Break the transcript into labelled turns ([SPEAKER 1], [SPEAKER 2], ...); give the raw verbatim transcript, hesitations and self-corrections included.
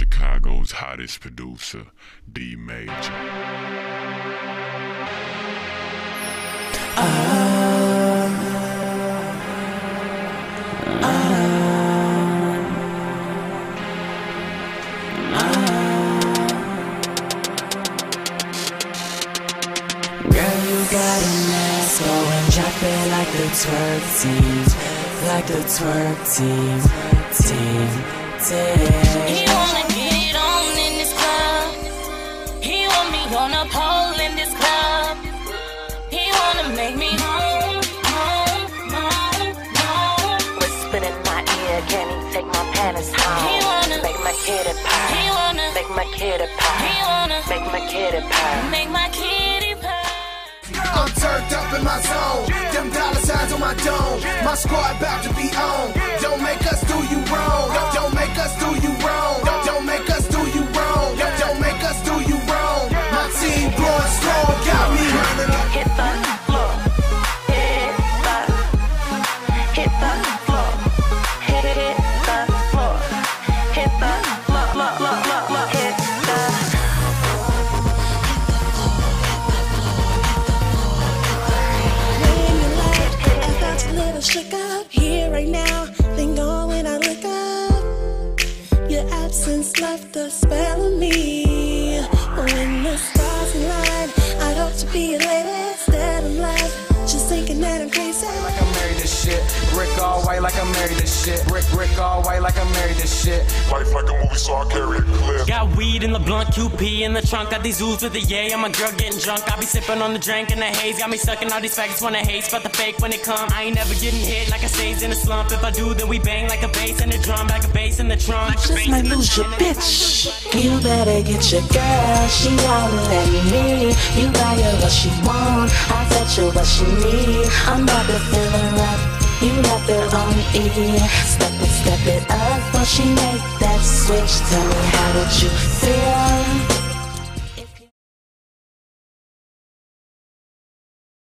[SPEAKER 1] Chicago's hottest producer, D Major.
[SPEAKER 2] Uh, uh, uh. Girl, you got an ass, go and drop it like the twerk team, like the twerk team, team, team.
[SPEAKER 3] He wanna get it on in this club. He want me on a pole in this club. He wanna make me home, home, home, home.
[SPEAKER 4] Whispered in my ear, can he take my panties home?
[SPEAKER 3] He wanna
[SPEAKER 4] make my kitty purr.
[SPEAKER 3] He wanna
[SPEAKER 4] make my kitty purr.
[SPEAKER 3] He wanna
[SPEAKER 4] make my kitty purr.
[SPEAKER 3] Make my kitty purr.
[SPEAKER 5] I'm turned up in my zone. Them dollar signs on my dome. My squad about to be on. Don't make us do you wrong. Don't, don't make us do you wrong. Don't, don't make us do you wrong. Don't, don't make us do you wrong. My team blowing strong got me running up.
[SPEAKER 4] Hit the floor. Hit the. Hit the floor. Hit it the floor. Hit the floor. Floor. Floor. Floor. Floor. Hit the.
[SPEAKER 6] Little shook up here right now. Then gone when I look up. Your absence left a spell on me. When the stars align, I'd hope to be a lady instead of life. Just thinking that I'm crazy.
[SPEAKER 7] Like I'm married to shit. Brick all white like I'm married to shit. Brick, brick all white like I'm married to shit.
[SPEAKER 1] Life like a movie, so I carry a clip.
[SPEAKER 8] Got weed in the blunt, Q P in the trunk. Got these oohs with the yay. I'm a girl getting drunk. I be sipping on the drink and the haze. Got me sucking all these faggots wanna hate. Spot the fake when it come. I ain't never getting hit like I stays in a slump. If I do, then we bang like a bass in the drum. Like a bass in the trunk.
[SPEAKER 6] Just might lose your bitch. You better get your girl. She older than me. You buy her what she want. I fetch her what she need. I'm about to fill her up. You left her on E. Step it, step it up. But she make that switch. Tell me how did you feel?